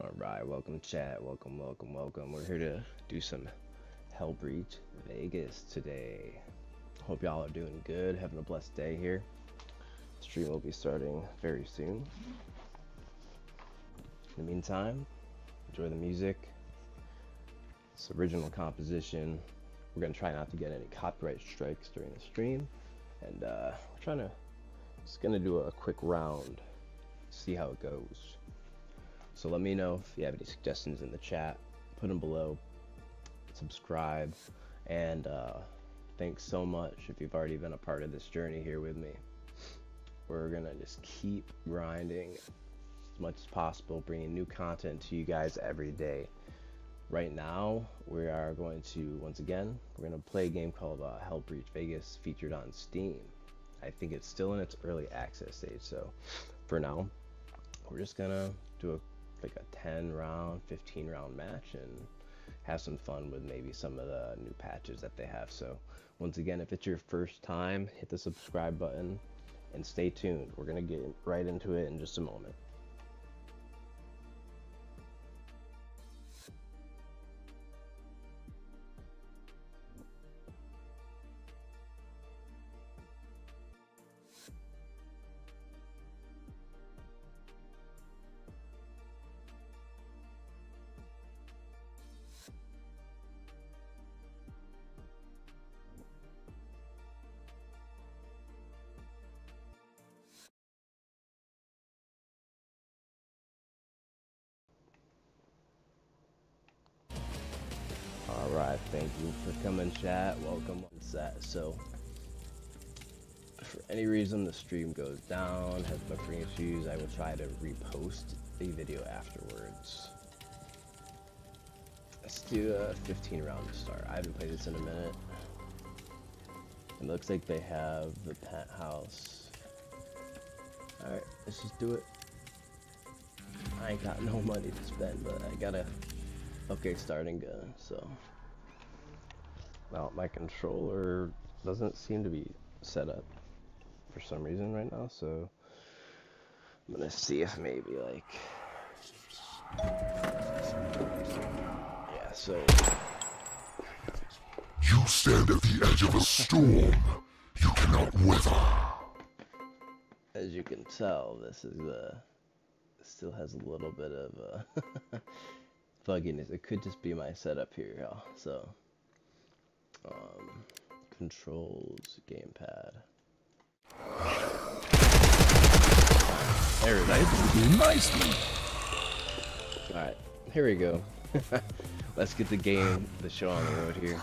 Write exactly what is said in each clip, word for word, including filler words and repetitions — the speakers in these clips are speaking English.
Alright, welcome chat, welcome, welcome, welcome. We're here to do some Hellbreach Vegas today. Hope y'all are doing good, having a blessed day here. Stream will be starting very soon. In the meantime, enjoy the music. It's original composition. We're gonna try not to get any copyright strikes during the stream. And uh, we're trying to, just gonna do a quick round, see how it goes. So let me know if you have any suggestions in the chat, put them below, subscribe, and uh, thanks so much if you've already been a part of this journey here with me. We're gonna just keep grinding as much as possible, bringing new content to you guys every day. Right now, we are going to, once again, we're gonna play a game called uh, Hellbreach Vegas, featured on Steam. I think it's still in its early access stage, so for now, we're just gonna do a like a ten round, fifteen round match and have some fun with maybe some of the new patches that they have. So once again, if it's your first time, hit the subscribe button and stay tuned. We're gonna get right into it in just a moment. Alright, thank you for coming, chat. Welcome on set. So, for any reason the stream goes down, has buffering issues, I will try to repost the video afterwards. Let's do a fifteen round to start. I haven't played this in a minute. It looks like they have the penthouse. Alright, let's just do it. I ain't got no money to spend, but I got a okay starting gun, so. Well, my controller doesn't seem to be set up for some reason right now, so I'm gonna see if maybe like, yeah, so. You stand at the edge of a storm you cannot weather. As you can tell, this is uh, still has a little bit of uh, bugginess. It could just be my setup here, y'all. So. Um, controls, gamepad. There we go. Nicely. Alright, here we go. Let's get the game, the show on the road here.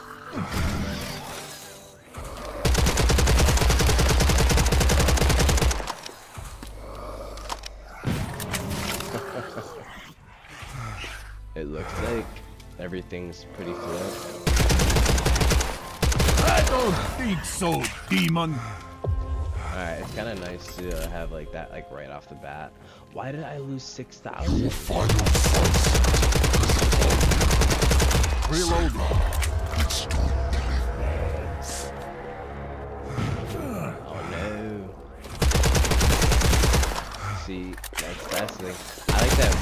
It looks like everything's pretty fluent. I don't think so, demon. Alright, it's kind of nice to uh, have like that like right off the bat. Why did I lose six thousand? Reload. Oh no. See, that's that's like, I like that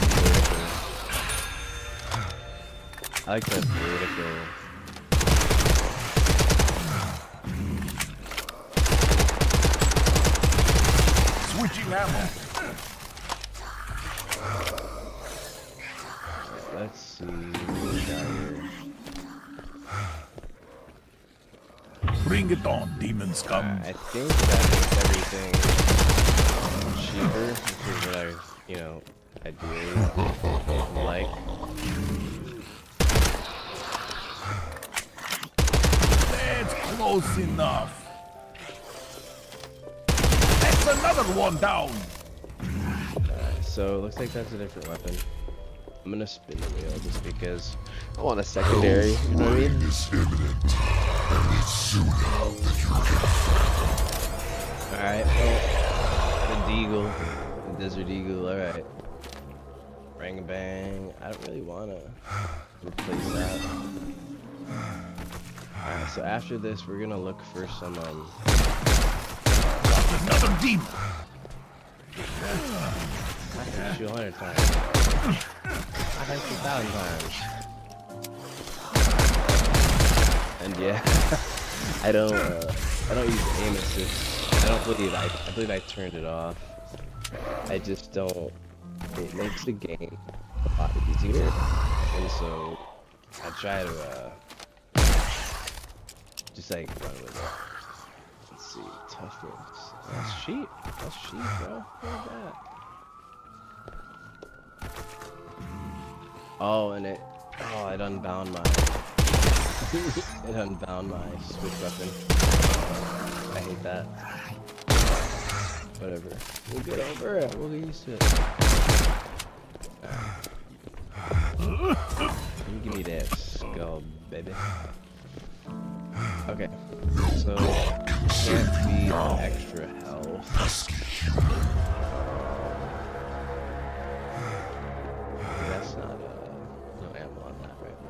vertical. I like that vertical. Switching ammo. Let's see what we got here. Bring it on, demon scum. Uh, I think that makes everything cheaper, which is what I, you know, ideally like. That's close enough. Another one down. Alright, so it looks like that's a different weapon. I'm gonna spin the wheel just because I want a secondary, you know what I mean? Is imminent, and it's sooner than you can fathom. Alright, well, the Deagle, the Desert Eagle, alright. Bang bang. I don't really wanna replace that. Alright, so after this we're gonna look for some um Another demon. I shoot a hundred times. I think a thousand times. And yeah, I don't, uh, I don't use aim assist. I don't believe I, I believe I turned it off. I just don't. It makes the game a lot easier, and so I try to uh, just like run with it. Let's see, toughness. That's cheap. That's cheap, bro. Look at that. Oh, and it. Oh, it unbound my. It unbound my switch weapon. I hate that. Whatever. We'll get over it. We'll get used to it. Right. You give me that skull, baby. Okay. So, can't be extra health. That's not, uh, no ammo on that, right?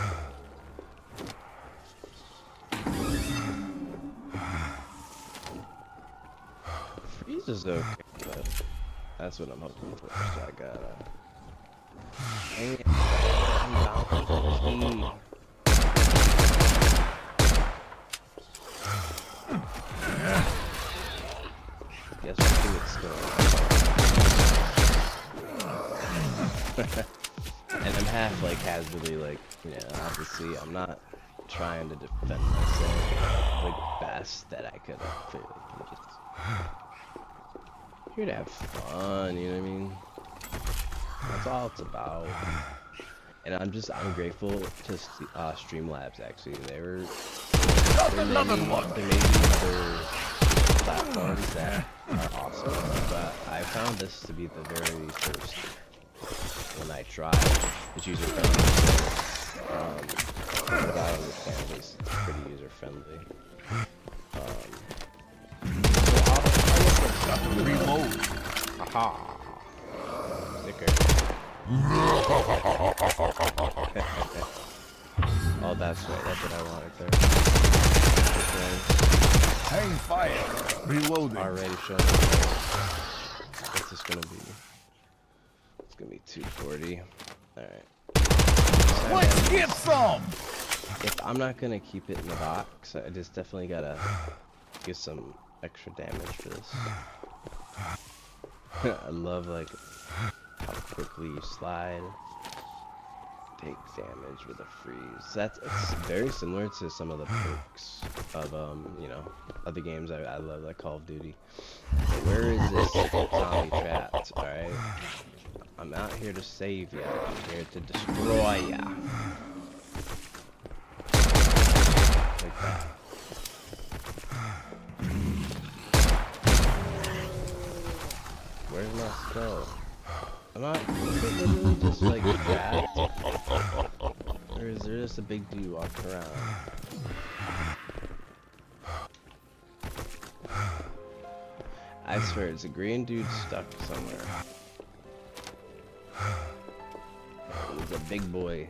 Freeze is okay, but that's what I'm hoping for. So I got, uh, dang it. I'm bound to Guess we can explode. And I'm half like casually like, you know, obviously I'm not trying to defend myself like best that I could have clearly. I'm just here to have fun, you know what I mean? That's all it's about. And I'm just, I'm grateful to uh, Streamlabs actually. They were, there may be, there may be other platforms that are awesome, but I found this to be the very first when I tried. It's user friendly. Um, from what I understand, it's pretty user friendly. Um, so I'll, I'll Reload. Aha. Sticker. Oh, that's right. That's what I wanted there. Hang fire. Reloading. Already showing. What's this gonna be? It's gonna be two forty. All right. Let's get some. If I'm not gonna keep it in the box, I just definitely gotta get some extra damage for this. I love like how quickly you slide. Take damage with a freeze. That's it's very similar to some of the perks of um, you know, other games I, I love, like Call of Duty. But where is this zombie trapped? All right, I'm out here to save ya. I'm here to destroy ya. Like that. Where's my skull? I'm not literally just like that. Or is there just a big dude walking around? I swear, it's a green dude stuck somewhere. He's a big boy.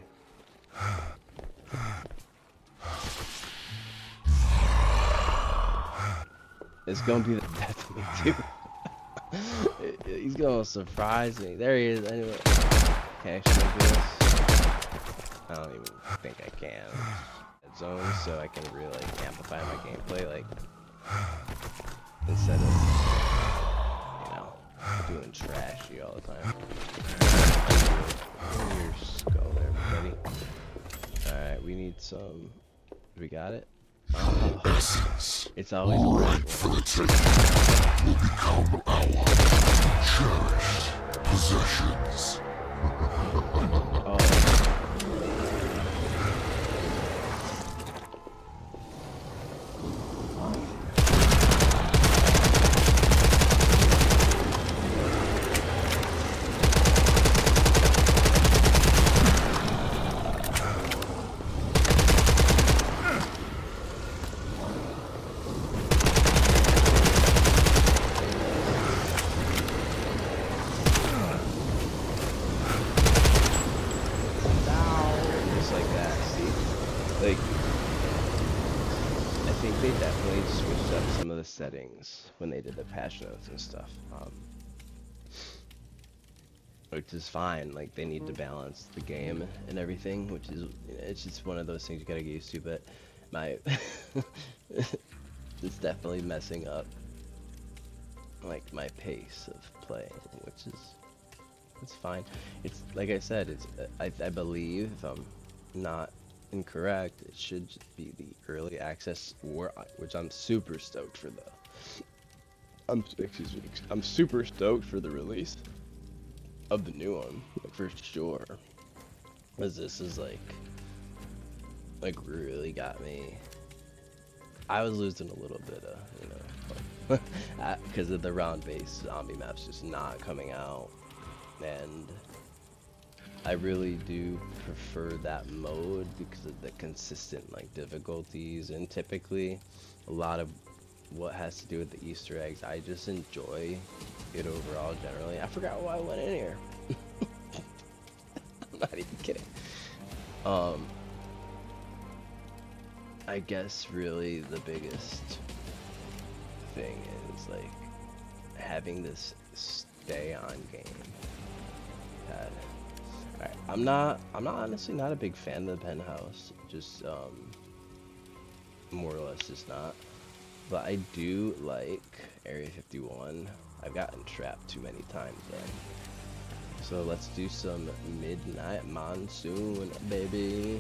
It's gonna be the death of me too. He's gonna surprise me. There he is. Anyway, can I actually do this? I don't even think I can. Zone, so I can really like, amplify my gameplay, like instead of you know doing trashy all the time. Where's your skull there, buddy? All right, we need some. We got it. Oh, it's always right for the taking will become our cherished possessions. Oh. Settings when they did the patch notes and stuff. Um, which is fine. Like they need to balance the game and everything, which is it's just one of those things you gotta get used to. But my it's definitely messing up like my pace of playing, which is it's fine. It's like I said, it's I, I believe if I'm not incorrect, it should just be the early access war, which I'm super stoked for the. I'm excuse me, I'm super stoked for the release of the new one, like, for sure. Cause this is like, like really got me. I was losing a little bit of, you know, because of the round-based zombie maps just not coming out, and I really do prefer that mode because of the consistent like difficulties, and typically a lot of what has to do with the Easter eggs, I just enjoy it overall generally. I forgot why I went in here. I'm not even kidding. Um, I guess really the biggest thing is like having this stay on game. That, alright, I'm not, I'm not honestly not a big fan of the Penthouse. Just um, more or less just not. But I do like Area fifty-one. I've gotten trapped too many times then. So let's do some Midnight Monsoon, baby.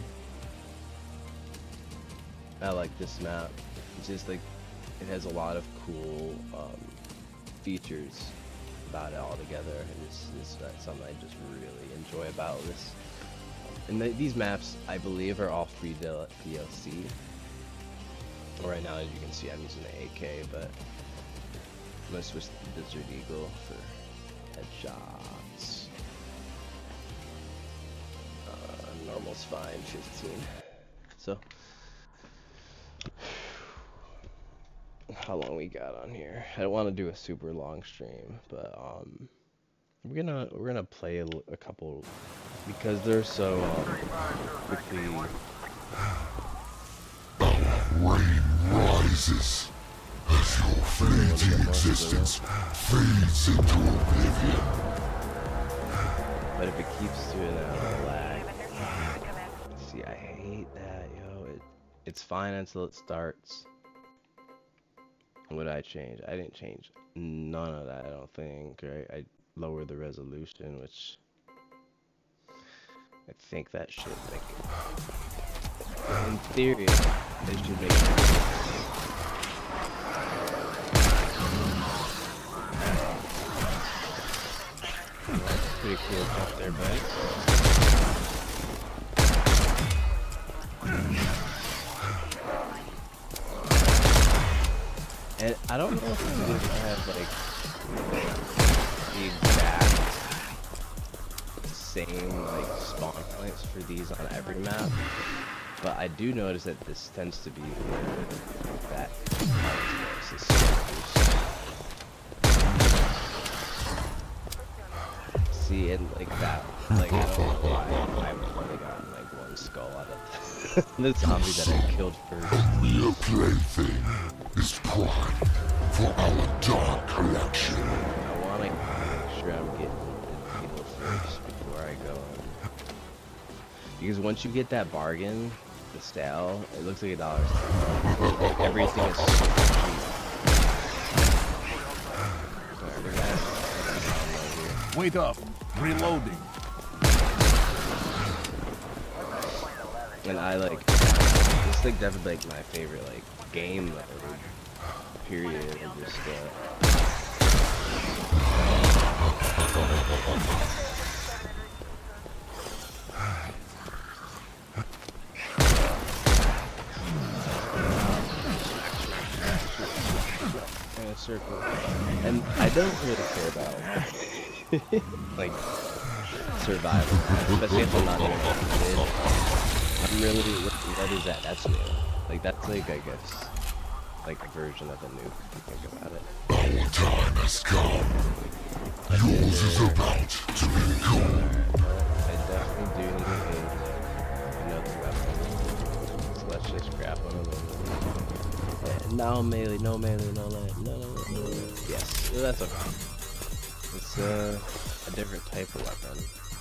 I like this map. It's just like, it has a lot of cool um, features about it all together. And it's, it's something I just really enjoy about this. And the, these maps, I believe, are all free D L C. Right now, as you can see, I'm using the A K, but I'm gonna switch to the Desert Eagle for headshots. Uh, normal's fine, fifteen. So, how long we got on here? I don't want to do a super long stream, but um, we're gonna we're gonna play a, a couple because they're so um, quickly. Rain rises as your fleeting existence fades into oblivion. But if it keeps doing that, I'll lag. See, I hate that, yo. It, it's fine until it starts. What did I change? I didn't change none of that, I don't think. Right? I lowered the resolution, which I think that should make it. In theory, they should make it. That's pretty cool up there, bud. And I don't know if I have like the exact same like spawn points for these on every map, but I do notice that this tends to be where that is. See, and like that, like I don't know why I've only gotten like one skull out of the zombie that I killed first. Your plaything is prime for our dark collection. I want to make sure I'm getting the people first before I go. Because once you get that bargain, the stale, it looks like a dollar. Like, everything is so cheap. Alright, we're gonna Wait up, reloading. And I like, this like definitely like my favorite like game mode, period, of just uh, and a circle. And I don't really care about like survival, especially if I'm not interested. I'm really, what, what is that? That's new. Like, that's like, I guess, like a version of a nuke, if you think about it. Our time has come. Yours is about to become. I definitely do need another weapon. So let's just grab one of them. Yeah, no melee, no melee, no melee, no, no, no, no. Yes, that's okay. It's, uh, I different type of weapon.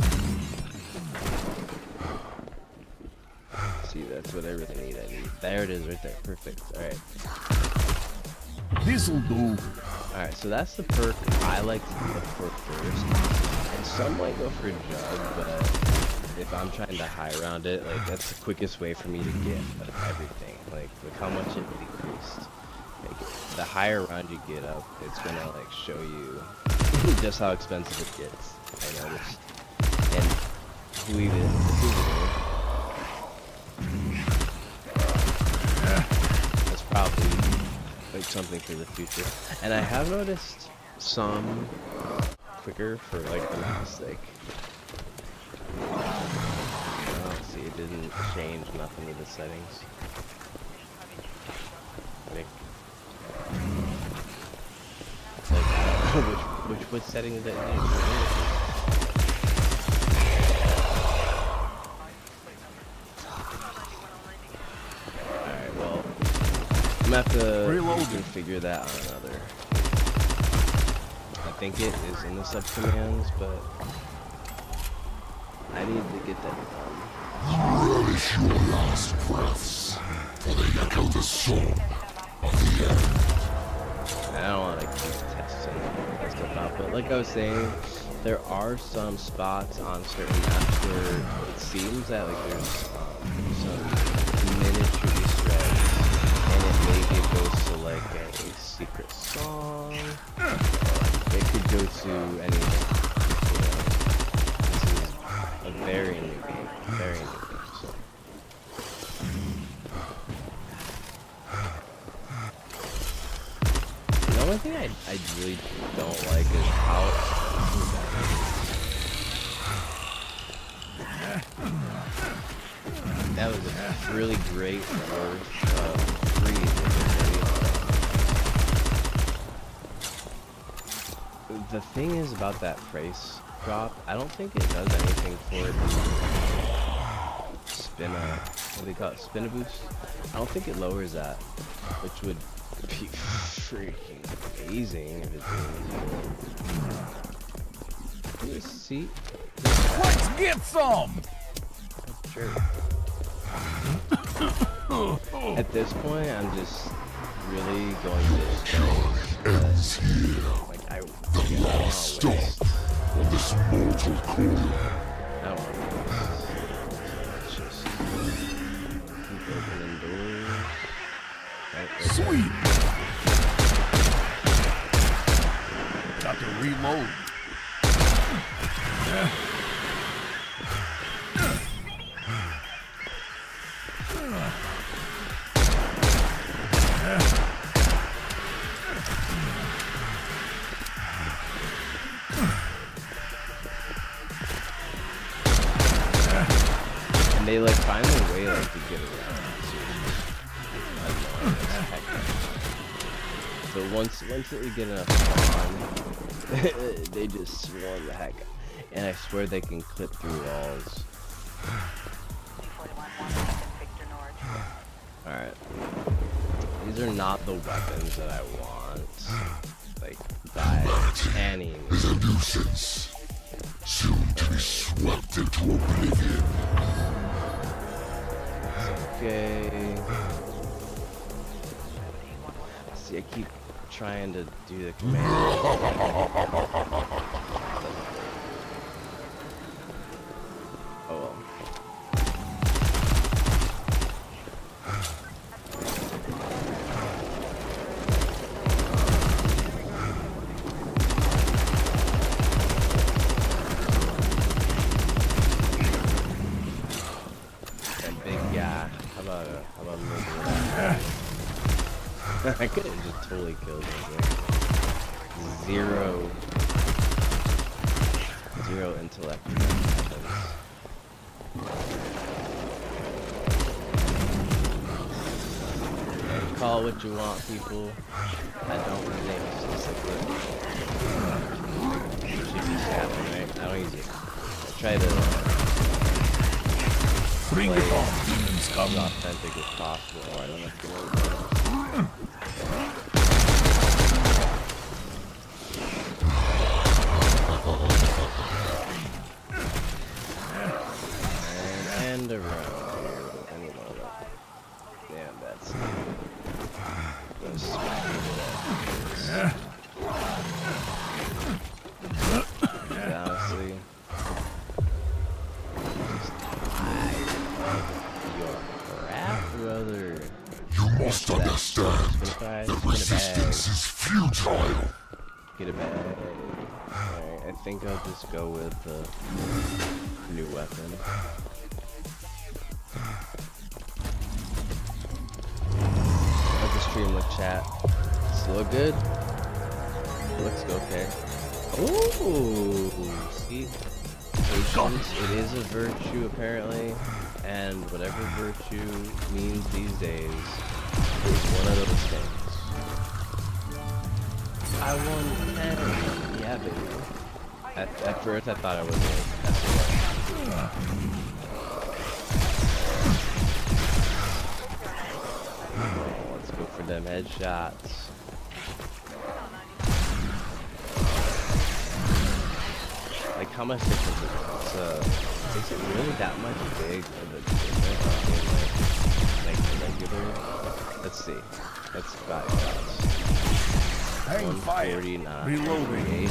See, that's what I really need. I need. There it is, right there. Perfect. All right. This'll do. All right. So that's the perk I like to look for first. And some might go for jug, but if I'm trying to high round it, like that's the quickest way for me to get everything. Like, look how much it decreased. Like, the higher round you get up, it's gonna like show you just how expensive it gets. I noticed. And who even who even that's probably like something for the future. And I have noticed some quicker for like the mouse, like oh, see, it didn't change nothing with the settings. Like, like I don't know which which what setting did it use? Alright, well I'm gonna have to figure that on another. I think it is in the sub commands, but I need to get that done. Relish your last breaths, for they echo the song of the end. I don't want to keep testing that stuff out, but like I was saying, there are some spots on certain maps where it seems that like there's um, some miniature Easter eggs, and it maybe goes to like a secret song. It could go to anything. You know, this is a very new game, very new game. So. The only thing I, I really don't like is how that was a really great word of free. The thing is about that price drop, I don't think it does anything for it to spin a, what do they call it, spin a boost? I don't think it lowers that, which would be freaking amazing if it did. Let's see. Let's get some! Sure. At this point, I'm just really going to Ends here. like I The last stop of this mortal coil. I don't want to Let's just keep opening doors. Right, right Sweet! Got to reload. And they like find a way like to get around. So once once that we get enough on, they just swarm the heck. And I swear they can clip through walls. Alright. These are not the weapons that I want. Like, by any means. Is a nuisance, soon to be swept into oblivion. Okay. See, I keep trying to do the command. Oh well. That big guy. How about a how about a little bit of that? I could have just totally killed him. Zero zero intellect. Call what you want, people. I don't name specifically. Should be happening, right? I don't use it. I try to Bring play it on, demons as come. authentic as possible. I don't have to worry about it. futile. Get it back. Alright, I think I'll just go with the new weapon. How's the stream look, chat? Does it look good? It looks okay. Ooh, see? Patience, it is a virtue apparently, and whatever virtue means these days is one of those things. I won ten. Yeah, baby. At, at first I thought I was like, that's oh, let's go for them headshots. Like, how much difference is it? It's, uh, is it really that much big for the difference like, like the regular? Let's see. That's five shots. Hang fire. Reloading.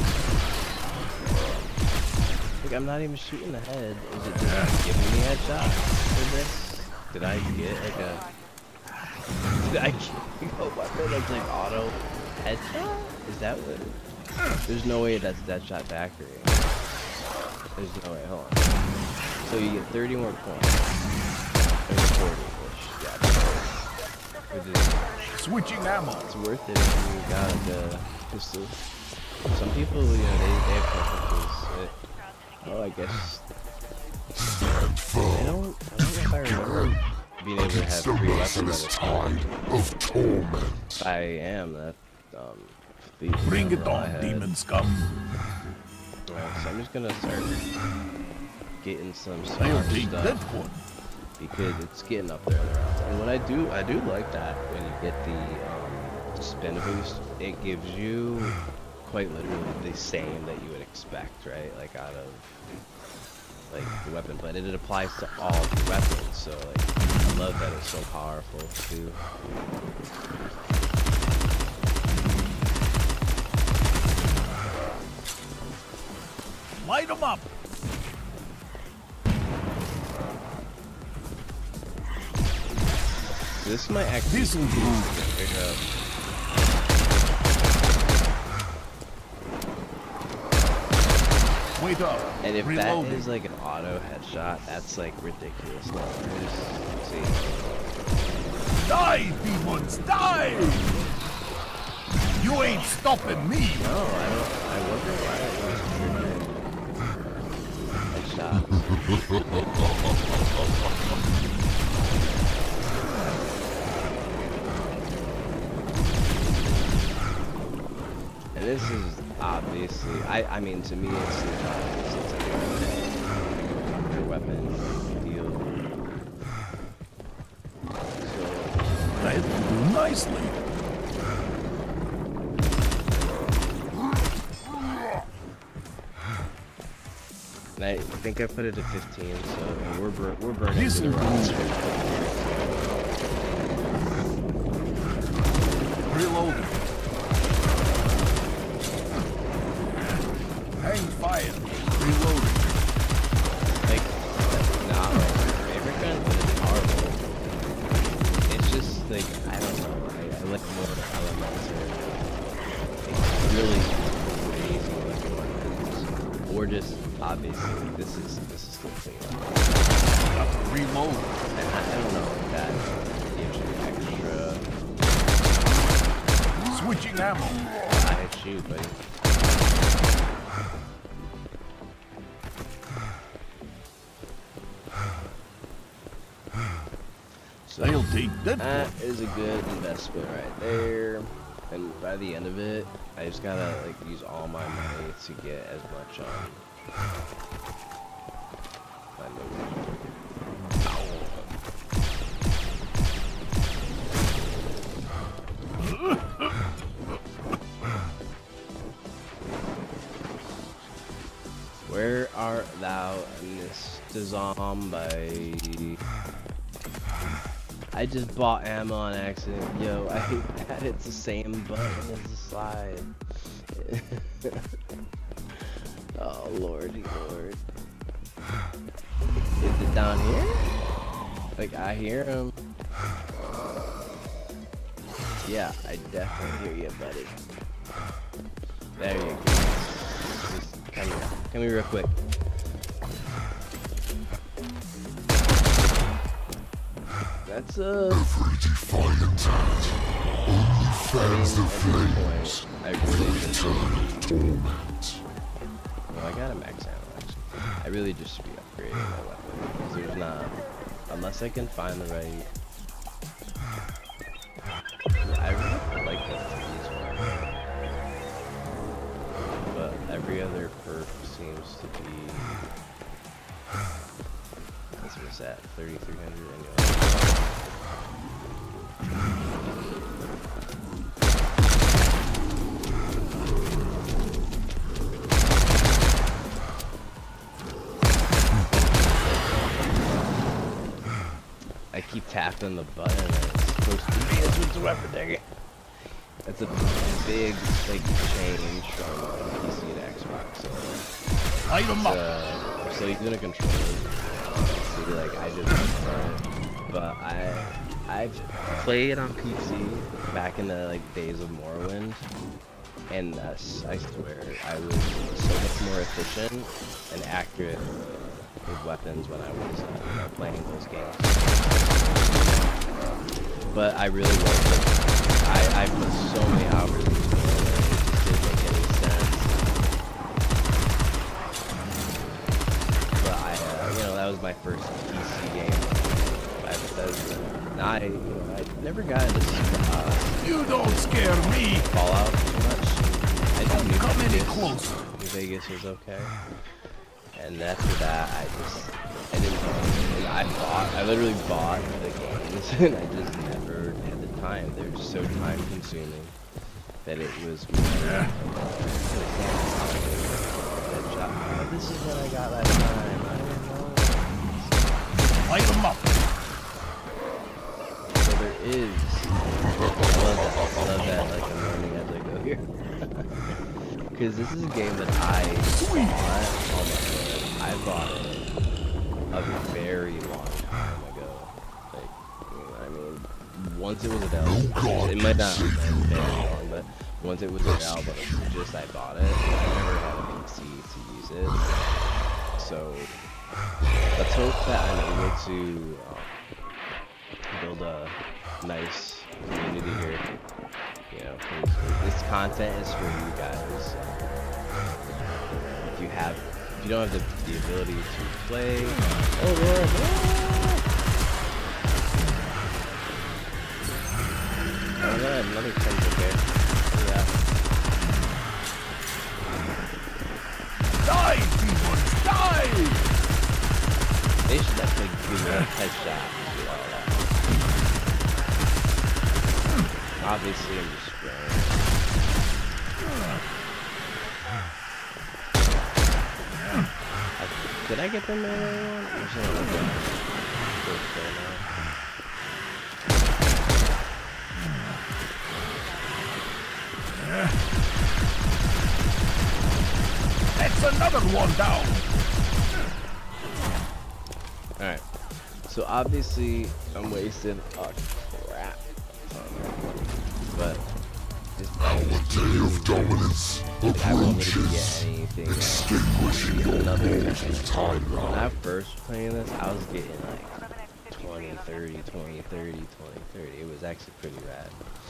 Like, I'm not even shooting the head. Is it just giving me headshots for this? Did I get like a... Did I get a weapon that's like auto headshot? Is that what... There's no way that's Deadshot Factory. There's no way, hold on. So you get thirty more points. There's forty-ish. Yeah. Switching ammo. It's worth it if you got like a pistol. Some people, you know, they, they have preferences. Oh, I guess. I don't, I don't know if I remember being able to have three weapons at a time. Of torment. I am that. Um, Bring it on, demon scum. Right, so I'm just gonna start getting some I'll smart take stuff that one. because it's getting up there in the rounds. And what I do, I do like that when you get the um, spin boost, it gives you quite literally the same that you would expect, right? Like out of like the weapon, but it, it applies to all the weapons. So like, I love that it's so powerful too. Light them up. This might actually This'll do. pick up. Wait up. And if Reloading. that is like an auto headshot, that's like ridiculous numbers. See. Die, demons, die! You ain't stopping me. No, I don't. I wonder why it was triggering headshots. And this is obviously, I, I mean, to me, it's super obvious. It's like a weapon deal. So, That will do nicely. and I think I put it at fifteen, so we're bur we're burning This to the will rounds. Reloading. Hang fire. Reloading. Like, nah, my favorite gun, but it's horrible. It's just like, I don't know, I, I like more of the elements or it's really crazy looking weapons. Or just, obviously, this is, this is still clean. Got to reload. And I, I don't know, that gives you extra, Switching ammo. I hit you, buddy. So, I'll take that that one. is a good investment right there. And by the end of it, I just gotta like use all my money to get as much um my Where art thou, Mister Zombie? I just bought ammo on accident. Yo, I hate that it's the same button as the slide. Oh lordy lord. Is it down here? Like I hear him. Yeah, I definitely hear you, buddy. There you go. Just come here. Come here real quick. That's uh. Every defiant act only fans the flames I really of just. eternal torment. Well, I got a max ammo actually. I really just should be upgrading my weapon because there's not, unless I can find the right. I really like that these one, but every other perk seems to be. That's what's that, thirty-three hundred anyway. I keep tapping the button and it's supposed to be a switch weapon. Dang it. That's a big like change from P C to Xbox. So, Light 'em up. uh, so you're gonna control it. See, like I just prefer it. But I I've played on P C back in the like days of Morrowind, and uh, I swear I was so much more efficient and accurate with weapons when I was uh, you know, playing those games. But I really was like, I I put so many hours into it, it just didn't make any sense. But I, uh, you know, that was my first P C game. I Bethesda. Now I, you know, I never got into uh, You don't scare me. Fallout too much. I Don't New come any Vegas. closer. New Vegas was okay. And after that, I just, I didn't know. And I bought, I literally bought the games, and I just never had the time. They're just so time consuming that it was really, oh, this is what I got last time. I don't know. Light 'em up. So there is, I love that, I love that, like I'm learning as I go here. Because this is a game that I bought, oh my god, I bought it a very long time ago. Like, I mean, once it was available, it might not have been very long, but once it was available, just I bought it. I never had a P C to use it. So, let's hope that I'm able to um, build a nice community here. You know, 'cause this content is for you guys. If you have, if you don't have the, the ability to play, oh Lord, oh god, another tank okay. Yeah. Die, demons, die! They should definitely give me a headshot and do all that. Obviously, I'm just spraying. I, did I get the melee one? Or is it another one? That's another one down. Alright. So obviously, I'm wasting a crap. But this Our day of dominance I won't really get approaches, anything. extinguishing all Another mortal when I timeline. first playing this, I was getting like twenty, thirty, twenty, thirty, twenty, thirty. It was actually pretty rad.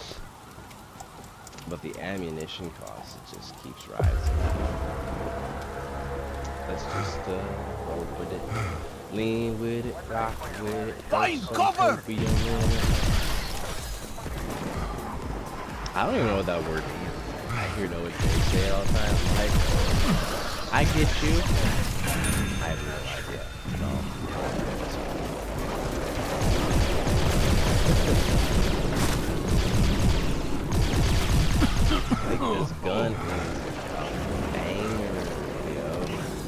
But the ammunition cost, it just keeps rising. Let's just uh, roll with it. Lean with it, rock with it. Find throw some cover! coffee in it. I don't even know what that word means. I hear no one say it all the time. Like, I get you. I have no idea. No. Like this gun is a banger, yo.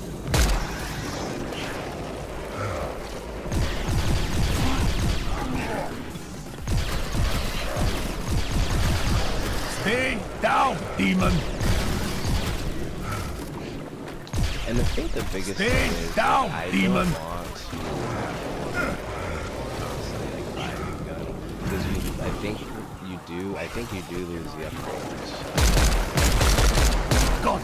Stay down, demon. And I think the biggest Stay thing is down, I demon. don't want to honestly like buy a new gun because you, I think you do. I think you do lose the upgrades. Go.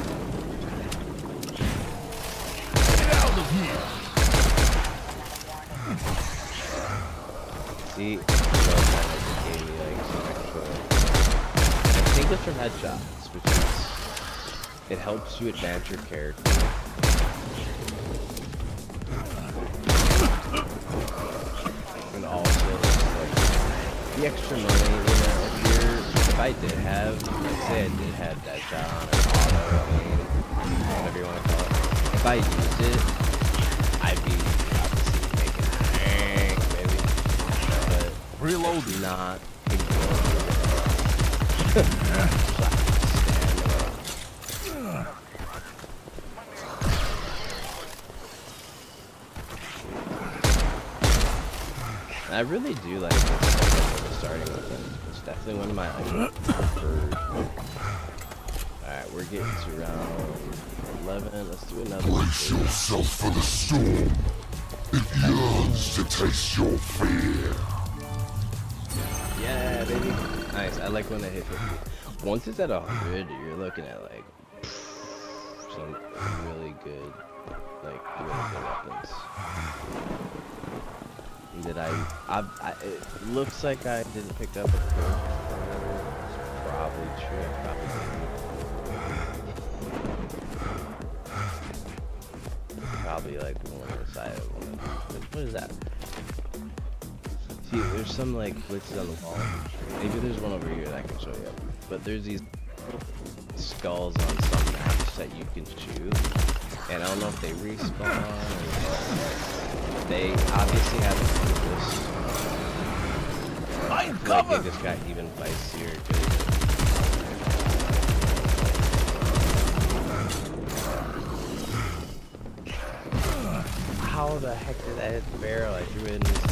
Get out of here. See, I love that it gave me like some extra. I think it's from headshots, which is it helps you advance your character. And also, like, the extra money, you know, if you're, if I did have, let's say I did have that shot on an auto, I mean, whatever you want to call it, if I used it, I'd be obviously making bank, maybe, but Reload. not I really do like this starting with him. It's definitely one of my like, preferred. Alright, we're getting to round eleven. Let's do another. Brace yourself for the storm. It yearns to taste your fear. Yeah, baby. Nice. I like when they hit fifty. Once it's at one hundred, you're looking at like some really good, like really good weapons. Did I, I, I? It looks like I didn't pick up a perk. Probably true. I probably didn't. Probably like one on the side of one. What is that? See, there's some like glitches on the wall. Maybe there's one over here that I can show you. But there's these skulls on some maps that you can shoot, and I don't know if they respawn or what. They obviously have a purpose. I'm I feel like they just got even spicier. How the heck did that hit the barrel? I threw it in this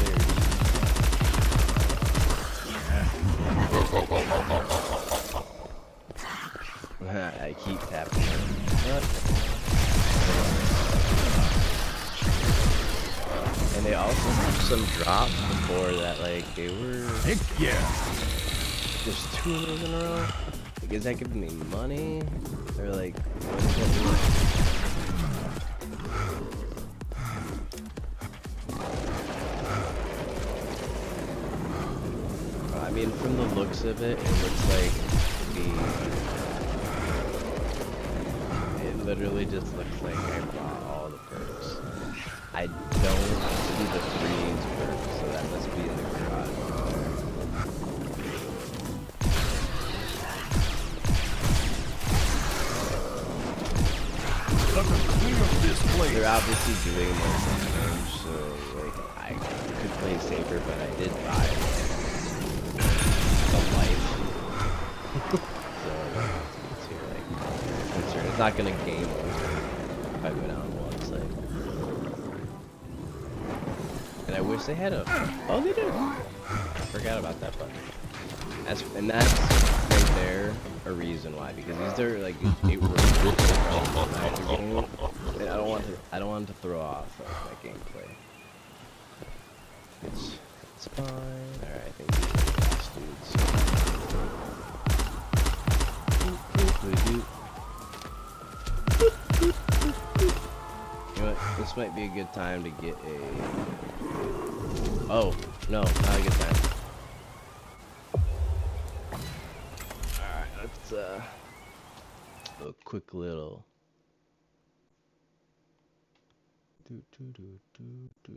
there. I keep tapping it. What? And they also have some drops before that, like, they were... Heck yeah. There's two of those in a row. Like, is that giving me money? Or, like, what is it? I mean, from the looks of it, it looks like the... It literally just looks like I bought all the perks. I don't see the freeze perk, so that must be in the garage. This place. They're obviously doing more damage, so like I could play safer, but I did buy the life. So it's here, like, concern. It's not gonna game over if I go down once, like. And I wish they had a. Oh, they do. I forgot about that button. That's and that's right there a reason why, because these are like it works. And I don't want to. I don't want to throw off like, my gameplay. It's it's fine. All right, I think these are the last dudes. You know what? This might be a good time to get a. Oh no, not a good time. All right, let's uh, a quick little. Do, do, do, do, do.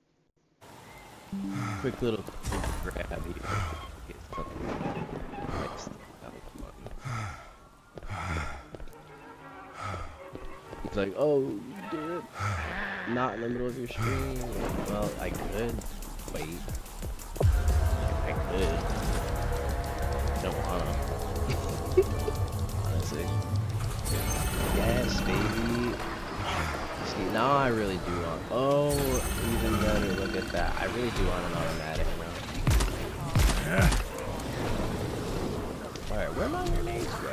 Quick little grab here. Get something next. Oh, come on. It's like, oh, you did it. Not in the middle of your stream. Well, I could wait. I could. Don't wanna. Honestly. Yes, baby. See, now I really do want. Oh, even better. Look at that. I really do want an automatic now. Alright, where my grenades go?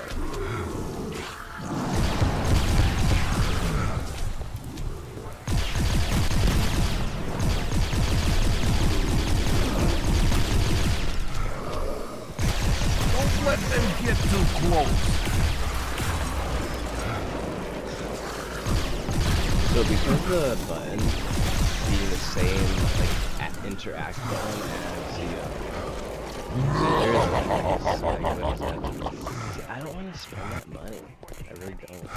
Don't let them get too close. So because the button being the same like interact button as the uh, there is one like, what is that? See, I don't want to spend that money. I really don't.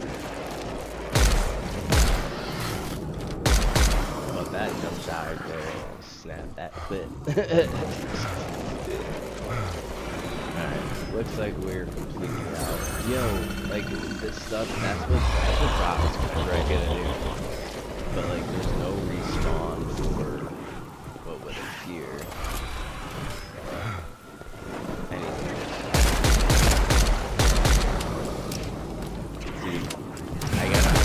But that jump shot right there, snap that clip. Alright, looks like we're completely out. Yo, like this stuff, that's what that's what drops whenever I get a new. But like there's no respawn for what would appear. Uh, anything. See, I gotta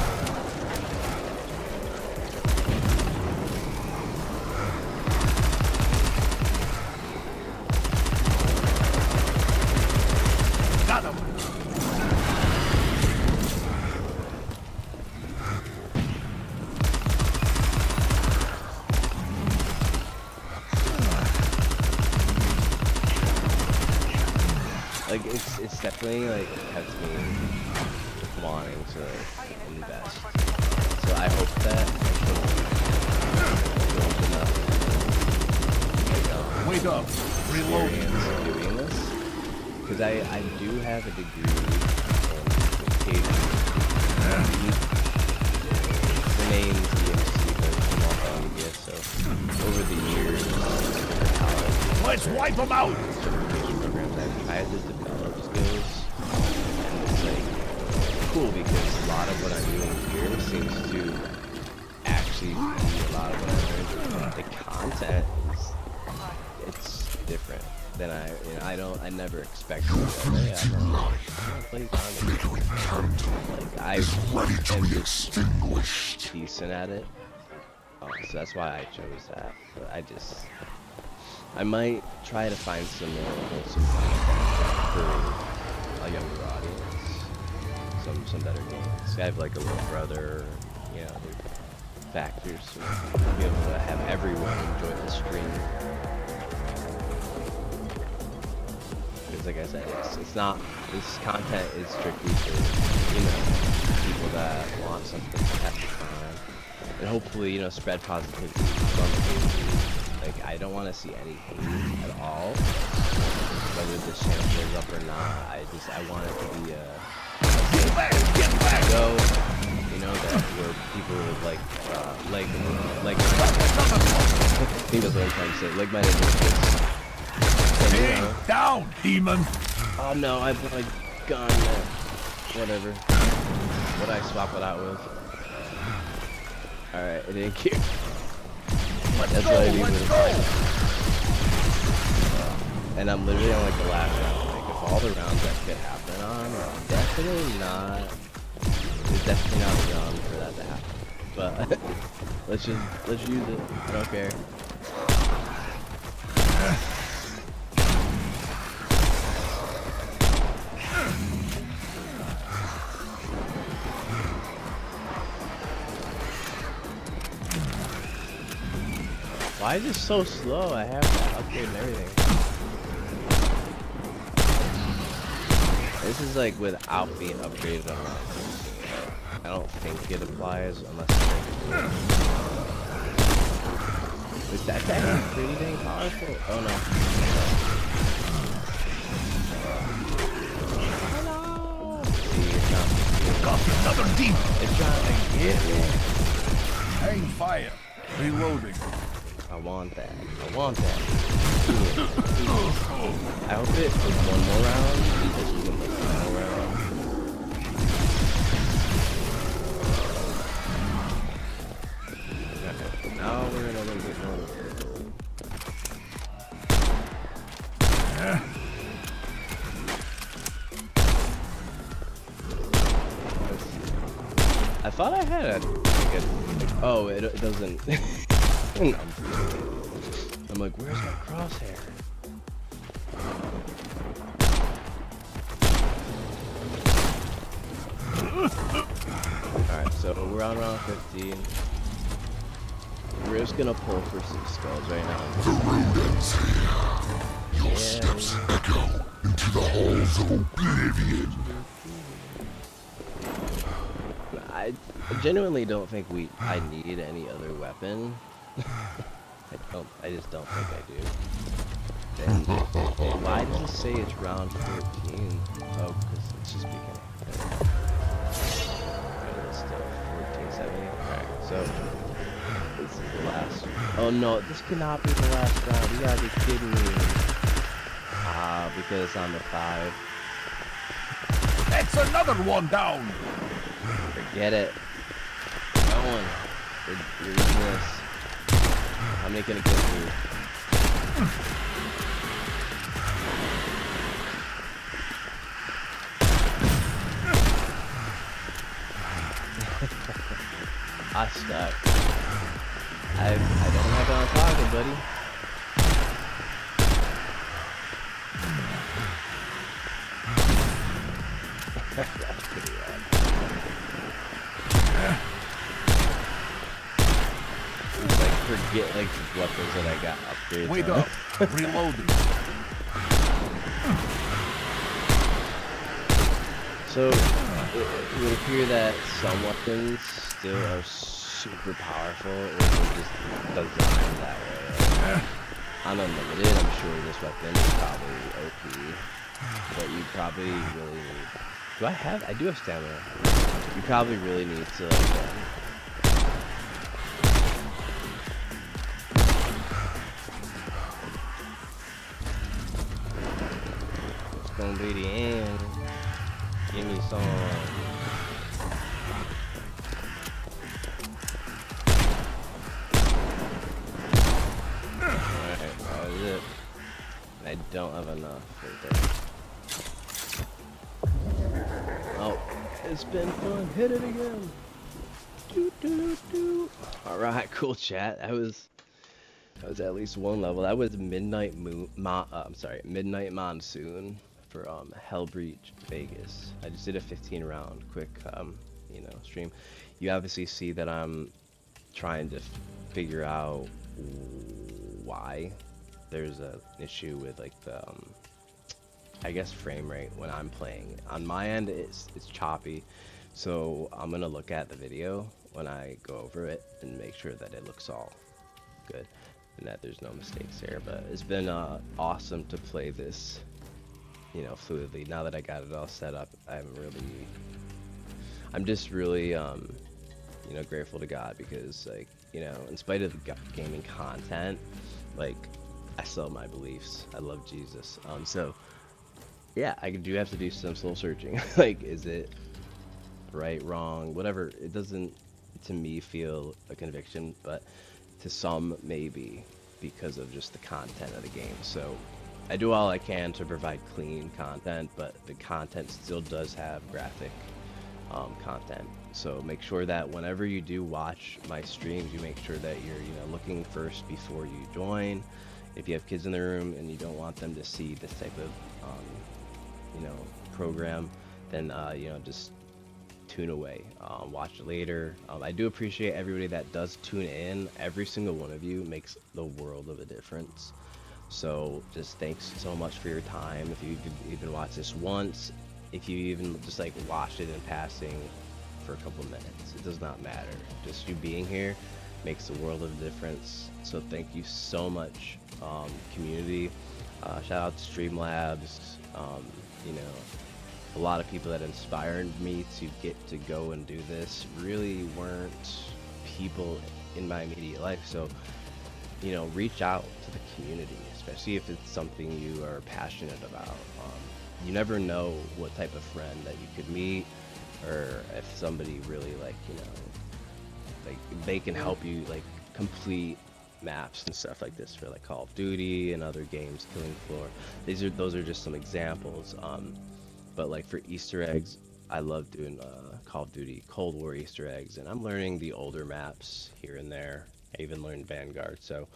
like it's it's definitely like kept me wanting to like, invest. So I hope that I can build enough like, um, Wake up, reload. experience doing this, because I I do have a degree in occasion. The name's E M C, but I'm all on media. So over the years, college, Let's wipe them out. certification programs, I've tried to develop skills, and it's like cool because a lot of what I'm doing here seems to actually be a lot of what I learned. The content is it's different than I you know, I don't I never expected that. Hey, I'm gonna, I'm gonna play Gamertag. Like I am just decent at it. Um, so that's why I chose that. But I just I might try to find some more wholesome content for a younger audience. Some some better games. I have like a little brother, you know, other factors to be able to have everyone enjoy the stream. Because like I said, it's it's not this content is strictly for, you know, people that want something to have the time. And hopefully, you know, spread positivity from the community. Like, I don't want to see any hate at all, whether this channel goes up or not. I just, I want it to be a, Get back, get back. go, you know, that where people would like, uh, like, like, I think that's what I'm trying to say, like my individuals. Hey, down, demon. Oh no, I put my gun there. Whatever. What I swap it out with. Alright, it didn't care. Let's That's go, what I need let's with go. Uh, and I'm literally on like the last round. Like if all the rounds that could happen on, I'm definitely not. It's definitely not young for that to happen. But let's just let's use it. I don't care. Why is it so slow? I have to upgrade and everything. This is like without being upgraded on my I don't think it applies unless it's is that actually pretty dang powerful? Oh no. Oh no. See, it's not Got another demon. it's trying to get me. Hang fire. Reloading. I want that. I want that. I hope it was one more round because we can play one more round. Okay. Now we're gonna make it more. I thought I had a, like a oh, it, it doesn't. I'm like, where's my crosshair? Alright, so we're on round fifteen. We're just gonna pull for some skulls right now. The road ends here. Your Yeah. steps echo into the halls of oblivion. I I genuinely don't think we I need any other weapon. I don't. I just don't think I do. And why does it say it's round fourteen? Oh, because it's just beginning. It's still fourteen seventy. Alright, so this is the last. Oh no, this cannot be the last round. You gotta be kidding me. Ah, because I'm a five. That's another one down. Forget it. Going. You're, you're using this. How many can it get through? I stuck. I I don't have on talking, buddy. That's pretty rad. Like forget like weapons that I got upgrades. Wait on. up. Reloading. So it, it would appear that some weapons still are super powerful, or they're just designed that way. Like, on unlimited, I'm sure this weapon is probably O P, but you probably really need. Do I have? I do have stamina. You probably really need to. Like, um, it's gonna be the end. Give me some. Alright, that was it. I don't have enough right there. Oh, it's been fun. Hit it again. Doo, doo, doo. Alright, cool chat. That was that was at least one level. That was Midnight Moon. Mo uh, I'm sorry, Midnight Monsoon. For um, Hellbreach Vegas. I just did a fifteen round quick um, you know, stream. You obviously see that I'm trying to figure out why there's an issue with like the um, I guess frame rate when I'm playing. On my end it's it's choppy, so I'm gonna look at the video when I go over it and make sure that it looks all good and that there's no mistakes there. But it's been uh, awesome to play this, you know, fluidly. Now that I got it all set up, I'm really, I'm just really, um, you know, grateful to God because, like, you know, in spite of the gaming content, like, I still have my beliefs. I love Jesus. Um, so, yeah, I do have to do some soul searching. Like, is it right, wrong, whatever? It doesn't, to me, feel a conviction, but to some, maybe, because of just the content of the game. So, I do all I can to provide clean content, but the content still does have graphic um, content. So make sure that whenever you do watch my streams, you make sure that you're, you know, looking first before you join. If you have kids in the room and you don't want them to see this type of, um, you know, program, then uh, you know, just tune away. Um, watch it later. Um, I do appreciate everybody that does tune in. Every single one of you makes the world of a difference. So just thanks so much for your time. If you even watch this once, if you even just like watched it in passing for a couple minutes, it does not matter. Just you being here makes the world of a difference. So thank you so much, um, community. Uh, shout out to Streamlabs. Um, you know, a lot of people that inspired me to get to go and do this really weren't people in my immediate life. So, you know, reach out to the community, especially if it's something you are passionate about. Um, you never know what type of friend that you could meet, or if somebody really, like, you know, like they can help you like complete maps and stuff like this for like Call of Duty and other games, Killing Floor. These are those are just some examples. Um, but like for Easter eggs, I love doing uh, Call of Duty Cold War Easter eggs, and I'm learning the older maps here and there. I even learned Vanguard. So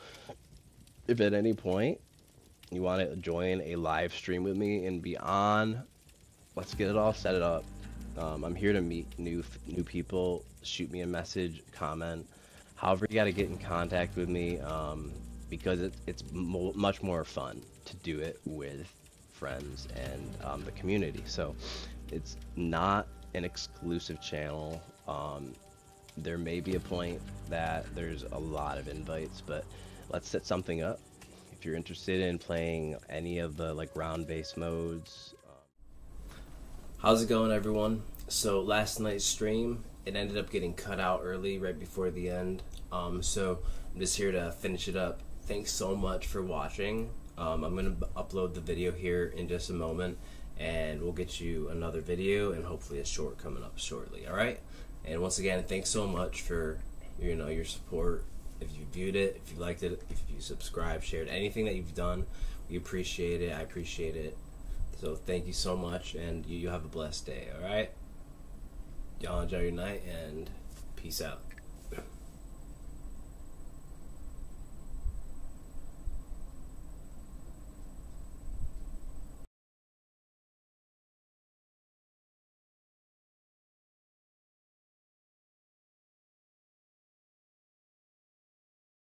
if at any point you want to join a live stream with me and be on, let's get it all set it up. Um, I'm here to meet new new people. Shoot me a message, comment, however you got to get in contact with me, um, because it, it's mo much more fun to do it with friends and um, the community. So it's not an exclusive channel. Um, there may be a point that there's a lot of invites, but let's set something up. If you're interested in playing any of the like round-based modes. Um... How's it going, everyone? So last night's stream, it ended up getting cut out early, right before the end. Um, so I'm just here to finish it up. Thanks so much for watching. Um, I'm gonna upload the video here in just a moment, and we'll get you another video and hopefully a short coming up shortly. All right. And once again, thanks so much for, you know, your support. If you viewed it, if you liked it, if you subscribed, shared, anything that you've done, we appreciate it. I appreciate it. So thank you so much, and you, you have a blessed day. All right. Y'all enjoy your night, and peace out.